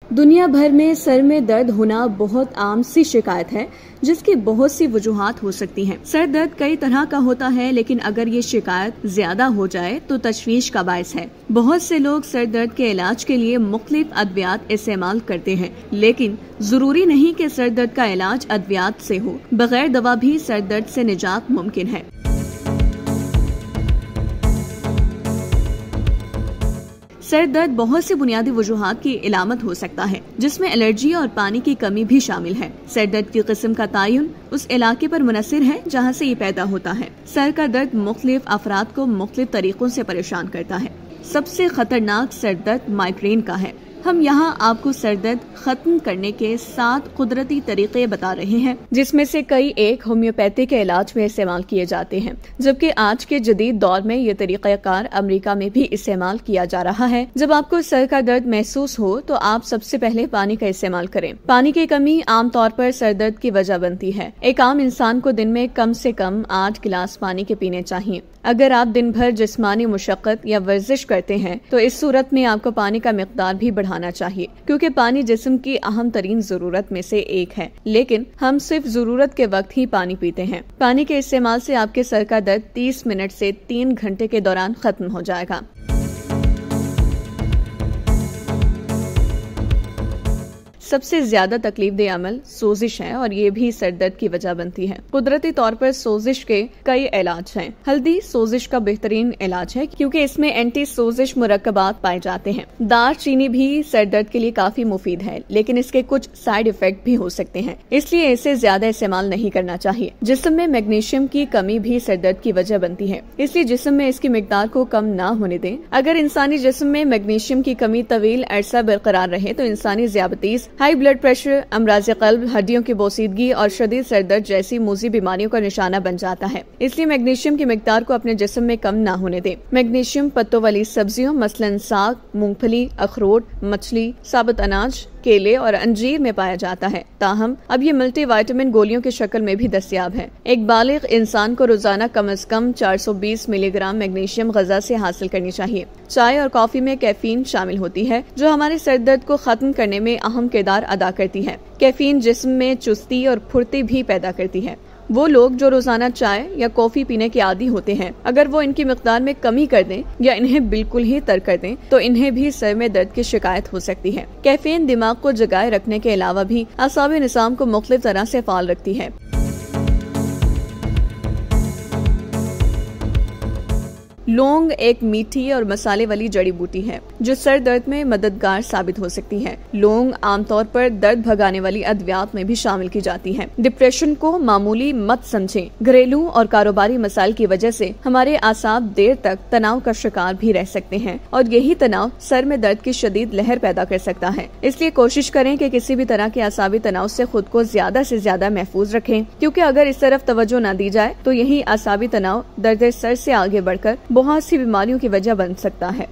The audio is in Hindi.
दुनिया भर में सर में दर्द होना बहुत आम सी शिकायत है, जिसकी बहुत सी वजूहात हो सकती हैं। सर दर्द कई तरह का होता है, लेकिन अगर ये शिकायत ज्यादा हो जाए तो तशवीश का बायस है। बहुत से लोग सर दर्द के इलाज के लिए मुख्तलिफ अद्वियात इस्तेमाल करते हैं, लेकिन जरूरी नहीं कि सर दर्द का इलाज अद्वियात से हो। बगैर दवा भी सर दर्द से निजात मुमकिन है। सर दर्द बहुत सी बुनियादी वजूहात की इलामत हो सकता है, जिसमें एलर्जी और पानी की कमी भी शामिल है। सर दर्द की किस्म का तयन उस इलाके पर मुनसिर है जहां से ये पैदा होता है। सर का दर्द मुख्तलिफ अफराद को मुख्तलिफ तरीकों से परेशान करता है। सबसे खतरनाक सर दर्द माइग्रेन का है। हम यहाँ आपको सर दर्द खत्म करने के 7 कुदरती तरीके बता रहे हैं, जिसमें से कई एक होम्योपैथी के इलाज में इस्तेमाल किए जाते हैं, जबकि आज के जदीद दौर में ये तरीक़ाकार अमेरिका में भी इस्तेमाल किया जा रहा है। जब आपको सर का दर्द महसूस हो तो आप सबसे पहले पानी का इस्तेमाल करें। पानी की कमी आमतौर पर सर दर्द की वजह बनती है। एक आम इंसान को दिन में कम से कम 8 गिलास पानी के पीने चाहिए। अगर आप दिन भर जिस्मानी मुशक्कत या वर्जिश करते हैं तो इस सूरत में आपको पानी का मिकदार भी बढ़ाना चाहिए, क्योंकि पानी जिस्म की अहम तरीन जरूरत में से एक है। लेकिन हम सिर्फ जरूरत के वक्त ही पानी पीते हैं। पानी के इस्तेमाल से आपके सर का दर्द 30 मिनट से 3 घंटे के दौरान खत्म हो जाएगा। सबसे ज्यादा तकलीफ दे अमल सोजिश है, और ये भी सर दर्द की वजह बनती है। कुदरती तौर पर सोजिश के कई इलाज हैं। हल्दी सोजिश का बेहतरीन इलाज है, क्योंकि इसमें एंटी सोजिश मुरक्कबात पाए जाते हैं। दालचीनी भी सर दर्द के लिए काफी मुफीद है, लेकिन इसके कुछ साइड इफेक्ट भी हो सकते हैं, इसलिए इसे ज्यादा इस्तेमाल नहीं करना चाहिए। जिस्म में मैग्नीशियम की कमी भी सर दर्द की वजह बनती है, इसलिए जिस्म में इसकी मिकदार को कम न होने दें। अगर इंसानी जिस्म में मैग्नीशियम की कमी तवील अरसा बरकरार रहे तो इंसानी ज़ियाबतीस, हाई ब्लड प्रेशर, अमराज क़ल्ब, हड्डियों की बोसीदगी और शदीद सर दर्द जैसी मूजी बीमारियों का निशाना बन जाता है। इसलिए मैग्नीशियम की मिकदार को अपने जिस्म में कम ना होने दें। मैग्नीशियम पत्तों वाली सब्जियों मसलन साग, मूंगफली, अखरोट, मछली, साबुत अनाज, केले और अंजीर में पाया जाता है। ताहम अब ये मल्टीविटामिन गोलियों की शक्ल में भी दस्तयाब है। एक बालिग इंसान को रोजाना कम से कम 420 मिलीग्राम मैग्नीशियम ग़िज़ा से हासिल करनी चाहिए। चाय और कॉफी में कैफीन शामिल होती है, जो हमारे सर दर्द को खत्म करने में अहम किरदार अदा करती है। कैफीन जिस्म में चुस्ती और फुर्ती भी पैदा करती है। वो लोग जो रोजाना चाय या कॉफी पीने के आदी होते हैं, अगर वो इनकी मिकदार में कमी कर दें या इन्हें बिल्कुल ही तर्क कर दें तो इन्हें भी सर में दर्द की शिकायत हो सकती है। कैफीन दिमाग को जगाए रखने के अलावा भी असाबी निज़ाम को मुख्तलिफ तरह से फाल रखती है। लौंग एक मीठी और मसाले वाली जड़ी बूटी है, जो सर दर्द में मददगार साबित हो सकती है। लौंग आमतौर पर दर्द भगाने वाली अद्वियात में भी शामिल की जाती है। डिप्रेशन को मामूली मत समझें। घरेलू और कारोबारी मसाइल की वजह से हमारे आसाब देर तक तनाव का शिकार भी रह सकते हैं, और यही तनाव सर में दर्द की शदीद लहर पैदा कर सकता है। इसलिए कोशिश करें कि किसी भी तरह के आसाबी तनाव से खुद को ज्यादा से ज्यादा महफूज रखें, क्योंकि अगर इस तरफ तवज्जो न दी जाए तो यही आसाबी तनाव दर्द सर से आगे बढ़कर बहुत सी बीमारियों की वजह बन सकता है।